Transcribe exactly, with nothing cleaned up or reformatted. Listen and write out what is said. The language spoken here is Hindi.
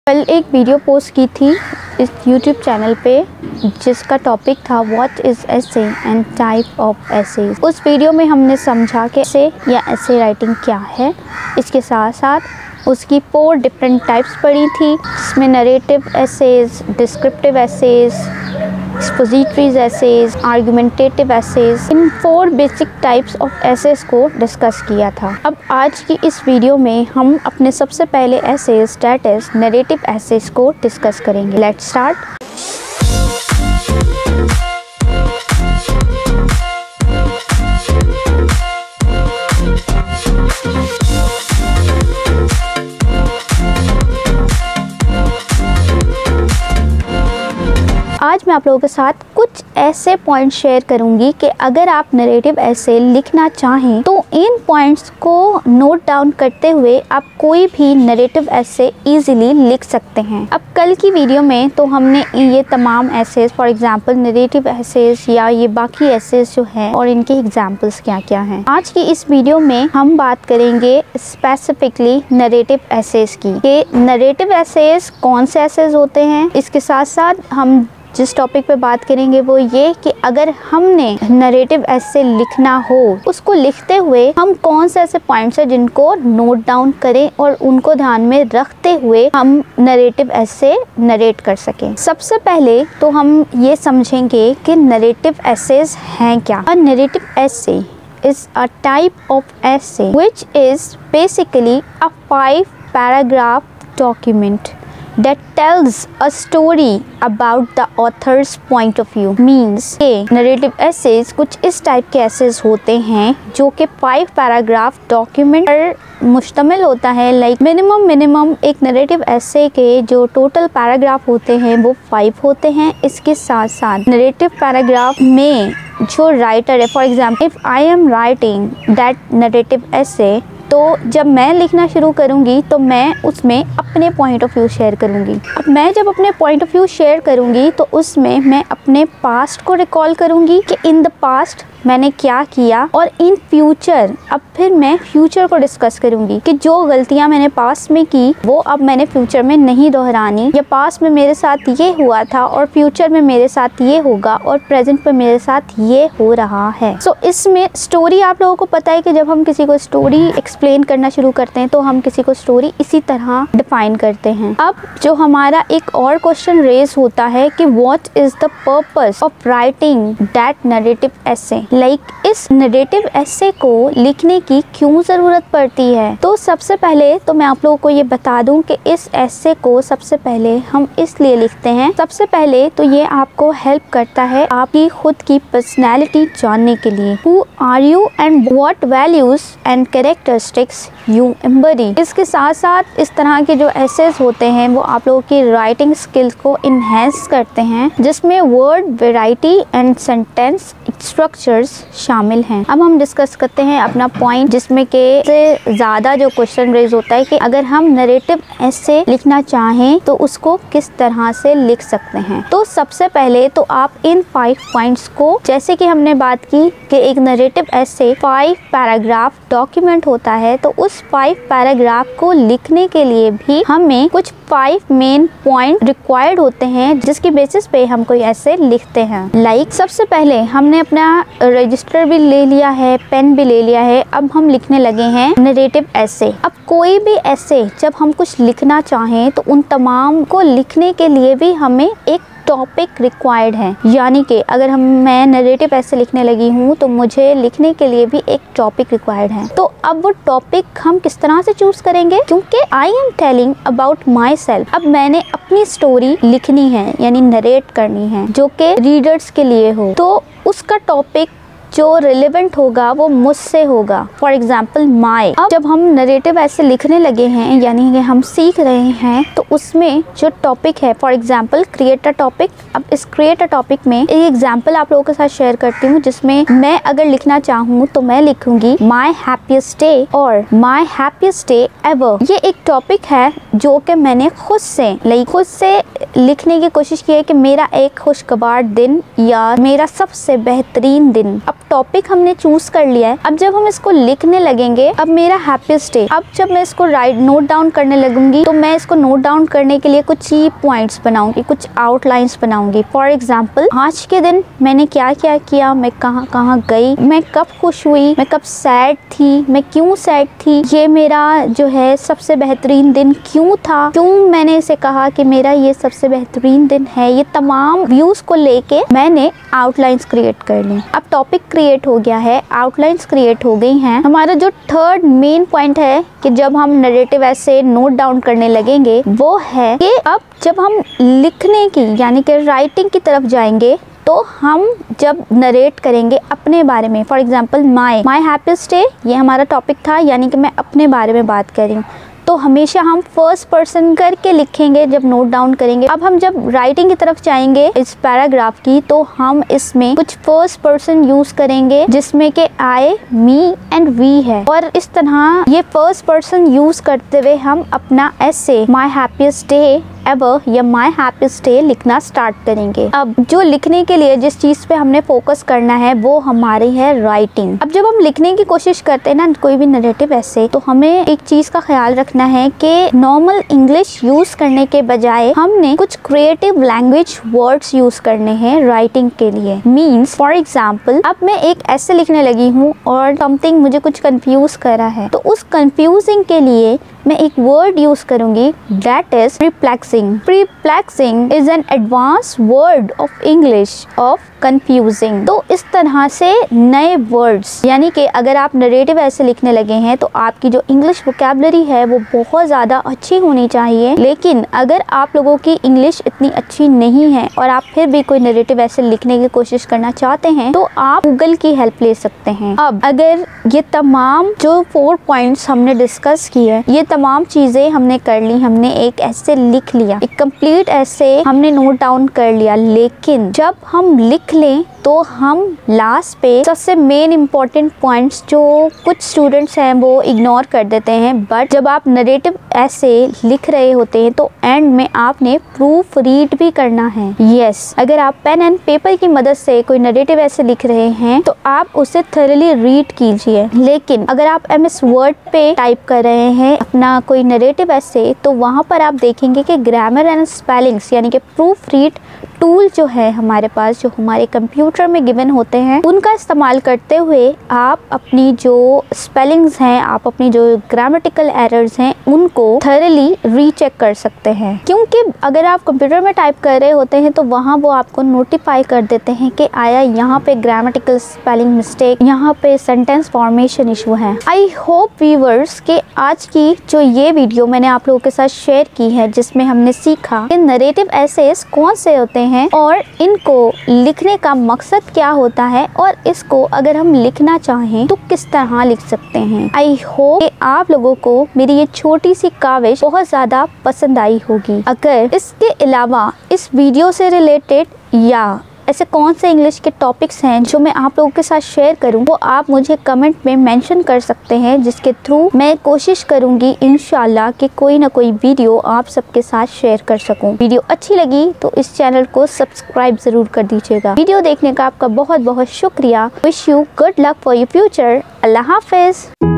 कल एक वीडियो पोस्ट की थी इस यूट्यूब चैनल पे जिसका टॉपिक था what is essay and type of essay. उस वीडियो में हमने समझा कि एसे या एसे राइटिंग क्या है। इसके साथ साथ उसकी फोर डिफरेंट टाइप्स पढ़ी थी, जिसमें narrative essays, descriptive essays, expositories essays, argumentative essays, इन four basic types of essays को डिस्कस किया था। अब आज की इस वीडियो में हम अपने सबसे पहले essays that is narrative essays को डिस्कस करेंगे। Let's start. आज मैं आप लोगों के साथ कुछ ऐसे पॉइंट्स शेयर करूंगी कि अगर आप नरेटिव ऐसे लिखना चाहें तो इन पॉइंट्स को नोट डाउन करते हुए आप कोई भी नरेटिव ऐसे इजीली लिख सकते हैं। अब कल की वीडियो में तो हमने ये तमाम essays, for example narrative essays या ये बाकी ऐसेज जो हैं और इनके एग्जांपल्स क्या क्या हैं। आज की इस वीडियो में हम बात करेंगे स्पेसिफिकली नरेटिव ऐसेज की, कि नरेटिव ऐसेज कौन से ऐसेज होते हैं। इसके साथ साथ हम जिस टॉपिक पे बात करेंगे वो ये कि अगर हमने नरेटिव ऐसे लिखना हो, उसको लिखते हुए हम कौन से ऐसे पॉइंट्स हैं जिनको नोट डाउन करें और उनको ध्यान में रखते हुए हम नरेटिव ऐसे नरेट कर सकें। सबसे पहले तो हम ये समझेंगे कि नरेटिव ऐसेज हैं क्या। A narrative essay is a type of essay which is basically a five paragraph document that tells a story about the author's point of view। Means के narrative essays कुछ इस टाइप के essays होते हैं जो कि फाइव पैराग्राफ डॉक्यूमेंट पर मुश्तमिल होता है। लाइक मिनिमम मिनिमम एक नरेटिव essay के जो टोटल पैराग्राफ होते हैं वो फाइव होते हैं। इसके साथ साथ नरेटिव पैराग्राफ में जो राइटर है, for example if I am writing that narrative essay, तो जब मैं लिखना शुरू करूंगी तो मैं उसमें अपने पॉइंट ऑफ व्यू शेयर करूंगी। अब मैं जब अपने पॉइंट ऑफ व्यू शेयर करूंगी तो उसमें मैं अपने पास्ट को रिकॉल करूंगी कि इन द पास्ट मैंने क्या किया, और इन फ्यूचर अब फिर मैं फ्यूचर को डिस्कस करूंगी कि जो गलतियां मैंने पास्ट में की वो अब मैंने फ्यूचर में नहीं दोहरानी, या पास्ट में मेरे साथ ये हुआ था और फ्यूचर में मेरे साथ ये होगा और प्रेजेंट में मेरे साथ ये हो रहा है। सो so, इसमें स्टोरी, आप लोगों को पता है कि जब हम किसी को स्टोरी एक्सप्लेन करना शुरू करते हैं तो हम किसी को स्टोरी इसी तरह डिफाइन करते हैं। अब जो हमारा एक और क्वेश्चन रेज होता है कि what is the purpose of writing that narrative essay, like like, इस नरेटिव ऐसे को लिखने की क्यों ज़रूरत पड़ती है। तो सबसे पहले तो मैं आप लोगों को ये बता दूं कि इस ऐसे को सबसे पहले हम इसलिए लिखते हैं, सबसे पहले तो ये आपको हेल्प करता है आपकी खुद की पर्सनैलिटी जानने के लिए। Who are you and what values and characteristics you embody. इसके साथ साथ इस तरह के जो ऐसेज होते हैं वो आप लोगों की राइटिंग स्किल्स को इन्हेंस करते हैं, जिसमें word variety and sentence structures शामिल हैं। अब हम डिस्कस करते हैं अपना पॉइंट, जिसमें के से ज़्यादा जो क्वेश्चन रेज होता है कि अगर हम नरेटिव ऐसे लिखना चाहें तो उसको किस तरह से लिख सकते हैं। तो सबसे पहले तो आप इन फाइव पॉइंट्स को, जैसे कि हमने बात की कि एक नरेटिव ऐसे फाइव पैराग्राफ डॉक्यूमेंट होता है, तो उस फाइव पैराग्राफ को लिखने के लिए भी हमें कुछ फाइव मेन पॉइंट रिक्वायर्ड होते हैं जिसकी बेसिस पे हम कोई ऐसे लिखते हैं। लाइक like, सबसे पहले हमने अपना रजिस्टर भी ले लिया है, पेन भी ले लिया है, अब हम लिखने लगे हैं नरेटिव ऐसे। अब कोई भी ऐसे जब हम कुछ लिखना चाहें तो उन तमाम को लिखने के लिए भी हमें एक टॉपिक रिक्वायर्ड है। यानी कि अगर हम मैं नरेटिव ऐसे लिखने लगी हूँ तो मुझे लिखने के लिए भी एक टॉपिक रिक्वायर्ड है। तो अब वो टॉपिक हम किस तरह से चूज करेंगे, क्योंकि I am telling about myself. अब मैंने अपनी स्टोरी लिखनी है यानी नरेट करनी है जो कि रीडर्स के लिए हो, तो उसका टॉपिक जो रिलेवेंट होगा वो मुझसे होगा। For example my. अब जब हम नरेटिव ऐसे लिखने लगे हैं यानी कि हम सीख रहे हैं तो उसमें जो टॉपिक है, for example create a topic. अब इस क्रिएट अ टॉपिक में एक एग्जाम्पल आप लोगों के साथ शेयर करती हूँ, जिसमें मैं अगर लिखना चाहूँ तो मैं लिखूंगी माई हैप्पीएस्ट डे और माई हैप्पीएस्ट डे एवर। ये एक टॉपिक है जो कि मैंने खुद से लाइक खुद से लिखने की कोशिश की है कि मेरा एक खुशगवार दिन या मेरा सबसे बेहतरीन दिन। अब टॉपिक हमने चूज कर लिया है। अब जब हम इसको लिखने लगेंगे, अब मेरा हैप्पीस्ट डे, अब जब मैं इसको राइट नोट डाउन करने लगूंगी तो मैं इसको नोट डाउन करने के लिए कुछ ही पॉइंट्स बनाऊंगी, कुछ आउटलाइंस बनाऊंगी। फॉर एग्जाम्पल, आज के दिन मैंने क्या क्या किया, मैं कहाँ कहाँ गई, मैं कब खुश हुई, मैं कब सैड थी, मैं क्यों सैड थी, ये मेरा जो है सबसे बेहतरीन दिन क्यों था, क्यों मैंने इसे कहा कि मेरा ये सबसे बेहतरीन दिन है। ये तमाम व्यूज को लेके मैंने आउटलाइंस क्रिएट कर ली। अब टॉपिक क्रिएट हो गया है, आउटलाइंस क्रिएट हो गई हैं। हमारा जो थर्ड मेन पॉइंट है कि जब हम नरेटिव ऐसे नोट डाउन करने लगेंगे, वो है कि अब जब हम लिखने की यानी कि राइटिंग की तरफ जाएंगे तो हम जब नरेट करेंगे अपने बारे में, for example my my happiest day, ये हमारा टॉपिक था, यानी कि मैं अपने बारे में बात कर रही हूँ, तो हमेशा हम फर्स्ट पर्सन करके लिखेंगे जब नोट डाउन करेंगे। अब हम जब राइटिंग की तरफ जाएंगे इस पैराग्राफ की, तो हम इसमें कुछ फर्स्ट पर्सन यूज करेंगे जिसमें कि आई, मी एंड वी है, और इस तरह ये फर्स्ट पर्सन यूज करते हुए हम अपना ऐसे माई हैप्पीस्ट डे एवर या माई हैप्पीस्ट डे लिखना स्टार्ट करेंगे। अब जो लिखने के लिए जिस चीज पे हमने फोकस करना है वो हमारी है राइटिंग। अब जब हम लिखने की कोशिश करते हैं ना कोई भी नरेटिव ऐसे, तो हमें एक चीज का ख्याल रखना है कि नॉर्मल इंग्लिश यूज करने के बजाय हमने कुछ क्रिएटिव लैंग्वेज वर्ड्स यूज करने हैं राइटिंग के लिए। मीन्स फॉर एग्जाम्पल, अब मैं एक ऐसे लिखने लगी हूँ और समथिंग मुझे कुछ कंफ्यूज करा है, तो उस कंफ्यूजिंग के लिए मैं एक वर्ड यूज करूंगी, that is perplexing. Perplexing is an advanced word of English of confusing. तो इस तरह से नए वर्ड्स, यानी कि अगर आप नरेटिव ऐसे लिखने लगे हैं तो आपकी जो इंग्लिश वोकैबुलरी है वो बहुत ज़्यादा अच्छी होनी चाहिए। लेकिन अगर आप लोगों की इंग्लिश इतनी अच्छी नहीं है और आप फिर भी कोई नरेटिव ऐसे लिखने की कोशिश करना चाहते हैं तो आप गूगल की हेल्प ले सकते हैं। अब अगर ये तमाम जो फोर पॉइंट्स हमने डिस्कस किए, ये तमाम चीज़ें हमने कर ली, हमने एक ऐसे लिख लिया, एक कंप्लीट ऐसे हमने नोट डाउन कर लिया, लेकिन जब हम लिख लें तो हम लास्ट पे सबसे मेन इम्पॉर्टेंट पॉइंट्स जो कुछ स्टूडेंट्स हैं वो इग्नोर कर देते हैं। बट जब आप नरेटिव ऐसे लिख रहे होते हैं तो एंड में आपने प्रूफ रीड भी करना है। यस yes, अगर आप पेन एंड पेपर की मदद से कोई नरेटिव ऐसे लिख रहे हैं तो आप उसे थॉरली रीड कीजिए। लेकिन अगर आप एम एस वर्ड पे टाइप कर रहे हैं अपना कोई नरेटिव ऐसे, तो वहाँ पर आप देखेंगे कि ग्रामर एंड स्पेलिंग्स यानी कि प्रूफ रीड टूल जो है हमारे पास, जो हमारे कंप्यूटर में गिवन होते हैं, उनका इस्तेमाल करते हुए आप अपनी जो स्पेलिंग्स हैं, आप अपनी जो ग्रामेटिकल एरर्स हैं, उनको थॉरली रीचेक कर सकते हैं। क्योंकि अगर आप कंप्यूटर में टाइप कर रहे होते हैं तो वहाँ वो आपको नोटिफाई कर देते हैं कि आया यहाँ पे ग्रामेटिकल स्पेलिंग मिस्टेक, यहाँ पे सेंटेंस फॉर्मेशन इशू है। आई होप व्यूअर्स के आज की जो ये वीडियो मैंने आप लोगों के साथ शेयर की है, जिसमें हमने सीखा कि नरेटिव एसेस कौन से होते हैं और इनको लिखने का मकसद क्या होता है, और इसको अगर हम लिखना चाहें तो किस तरह लिख सकते हैं। आई होप कि आप लोगों को मेरी ये छोटी सी काविश बहुत ज़्यादा पसंद आई होगी। अगर इसके अलावा इस वीडियो से रिलेटेड या ऐसे कौन से इंग्लिश के टॉपिक्स हैं जो मैं आप लोगों के साथ शेयर करूं, वो आप मुझे कमेंट में मेंशन कर सकते हैं, जिसके थ्रू मैं कोशिश करूंगी इंशाल्लाह कि कोई ना कोई वीडियो आप सबके साथ शेयर कर सकूं। वीडियो अच्छी लगी तो इस चैनल को सब्सक्राइब जरूर कर दीजिएगा। वीडियो देखने का आपका बहुत बहुत शुक्रिया। Wish you good luck for your future. अल्लाह हाफिज।